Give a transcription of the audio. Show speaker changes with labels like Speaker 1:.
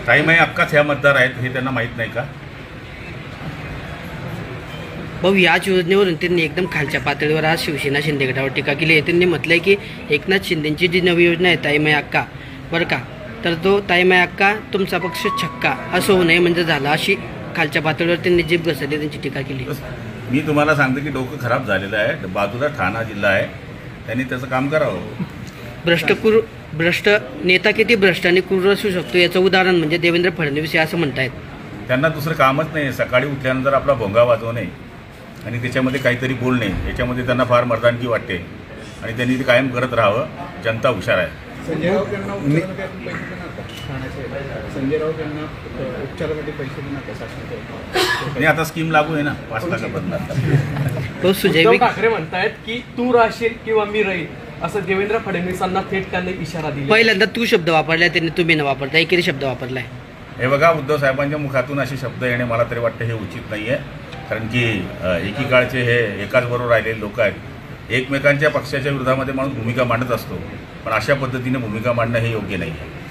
Speaker 1: ताईमाई अक्काच ह्या मतदार आहेत हे त्यांना माहीत नाही का?
Speaker 2: भाऊ, याच योजनेवरून त्यांनी एकदम खालच्या पातळीवर आज शिवसेना शिंदे गटावर टीका केली आहे. त्यांनी म्हटलंय की एकनाथ शिंदेची जी नवी योजना आहे ताईमाई अक्का बरं का, तर तो ताईमाई अक्का तुमचा पक्ष छक्का असं होऊ नये म्हणजे झाला, अशी खालच्या पातळीवर त्यांनी जीभ घसरली, त्यांची टीका केली.
Speaker 1: मी तुम्हाला सांगतो की डोकं खराब झालेलं आहे. बाजूला ठाणा जिल्हा आहे, त्यांनी त्याचं काम करावं.
Speaker 2: भ्रष्ट नेता किती भ्रष्ट आणि क्रूर असू शकतो याचं उदाहरण म्हणजे देवेंद्र फडणवीस हे असं म्हणतायत.
Speaker 1: त्यांना दुसरं कामच नाही. सकाळी उठल्यानंतर आपला भोंगा वाजवणे आणि त्याच्यामध्ये काहीतरी बोलणे, याच्यामध्ये त्यांना फार मर्दानगी वाटते आणि त्यांनी ते कायम करत राहावं. जनता हुशार आहे.
Speaker 3: संजय राऊत यांना उपचारासाठी पैसे देणार
Speaker 1: आणि आता स्कीम लागू आहे ना 5 लाखापर्यंत.
Speaker 2: तो सुजय
Speaker 4: ठाकरे म्हणतायत की तू राहशील किंवा मी राहील असं देवेंद्र फडणवीसांना थेट त्यांनी इशारा दिला.
Speaker 2: पहिल्यांदा तू शब्द वापरलाय, त्यांनी तुम्ही न वापरता एकेरी शब्द वापरलाय.
Speaker 1: हे बघा, उद्धव साहेबांच्या मुखातून असे शब्द येणे मला तरी वाटतं हे उचित नाही आहे. कारण की एकीकाळचे हे एकाच बरोबर राहिलेले लोक आहेत. एकमेकांच्या पक्षाच्या विरोधामध्ये माणूस भूमिका मांडत असतो, पण अशा पद्धतीने भूमिका मांडणं हे योग्य नाही आहे.